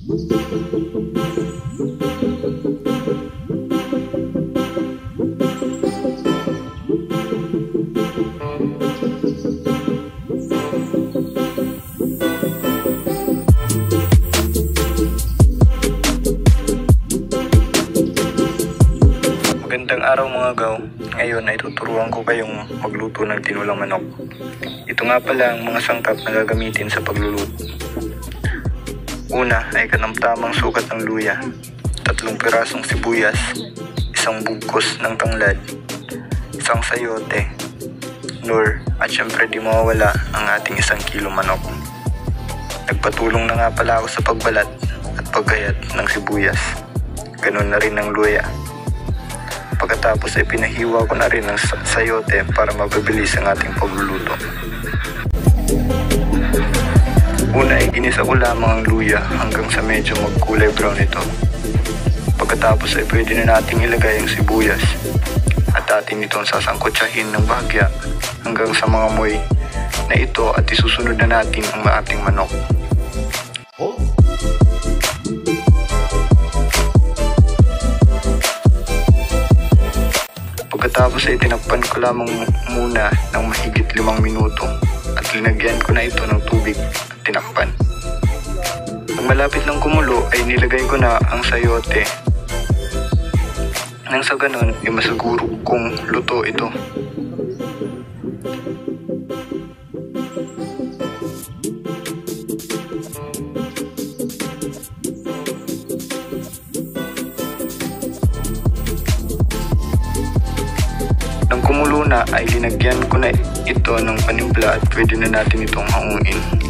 Magandang araw mga gaw. Ngayon ay tuturuan ko kayong magluto ng tinulang manok. Ito nga pala ang mga sangkap na gagamitin sa pagluluto. Una ay kanamtamang sukat ng luya, 3 pirasong sibuyas, 1 bugkos ng tanglad, 1 sayote, nor at syempre di mawawala ang ating 1 kilo manok. Nagpatulong na nga pala ako sa pagbalat at paggayat ng sibuyas. Ganun na rin ng luya. Pagkatapos ay pinahiwa ko na rin ng sayote para mapabilis ang ating pagluluto. Una ay ginisa ko lamang ang luya hanggang sa medyo magkulay brown ito. Pagkatapos ay pwede na nating ilagay ang sibuyas at atin itong sasangkotsahin ng bahagya hanggang sa mga moy na ito at isusunod na natin ang ating manok. Pagkatapos ay tinakpan ko lamang muna ng mahigit 5 minuto at linagyan ko na ito ng tubig at tinakpan. Pag malapit ng kumulo ay nilagay ko na ang sayote. Nang sa ganon ay masaguro kung luto ito. Nang kumulo na ay linagyan ko na ito ng panimpla at pwede na natin itong hanguin.